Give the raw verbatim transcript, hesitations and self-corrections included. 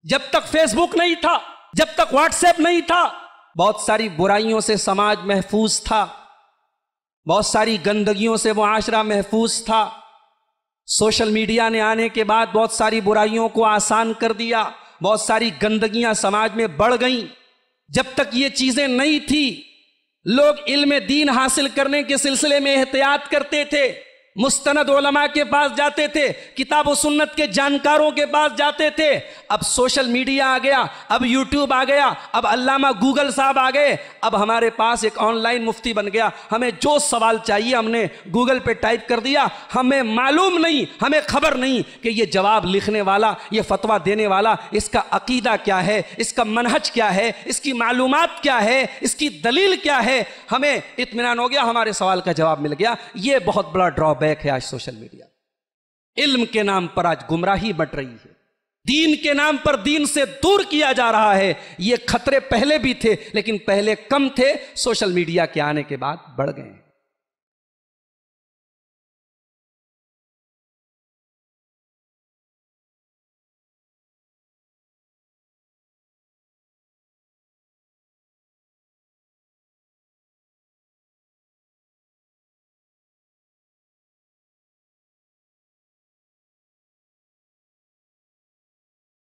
جب تک فیس بک نہیں تھا، جب تک واٹس ایپ نہیں تھا، بہت ساری برائیوں سے سماج محفوظ تھا، بہت ساری گندگیوں سے معاشرہ محفوظ تھا۔ سوشل میڈیا نے آنے کے بعد بہت ساری برائیوں کو آسان کر دیا، بہت ساری گندگیاں سماج میں بڑھ گئیں۔ جب تک یہ چیزیں نہیں تھی، لوگ علم دین حاصل کرنے کے سلسلے میں احتیاط کرتے تھے، مستند علماء کے پاس جاتے تھے، کتاب و سنت کے جانکاروں کے پاس جاتے تھے۔ اب سوشل میڈیا آ گیا، اب یوٹیوب آ گیا، اب علامہ گوگل صاحب آ گئے، اب ہمارے پاس ایک آن لائن مفتی بن گیا۔ ہمیں جو سوال چاہیے ہم نے گوگل پہ ٹائپ کر دیا، ہمیں معلوم نہیں، ہمیں خبر نہیں کہ یہ جواب لکھنے والا، یہ فتویٰ دینے والا، اس کا عقیدہ کیا ہے، اس کا منہج کیا ہے، اس کی معلومات کیا ہے، اس کی دلیل کیا ہے۔ ہمیں اطمینان ہو گیا، ہمارے سوال کا جواب مل گیا۔ یہ بہت بڑا ڈرا بیک ہے آج سوشل میڈیا۔ علم کے نام پر آج گمراہی بٹ رہی ہے، دین کے نام پر دین سے دور کیا جا رہا ہے۔ یہ خطرے پہلے بھی تھے لیکن پہلے کم تھے، سوشل میڈیا کے آنے کے بعد بڑھ گئے ہیں۔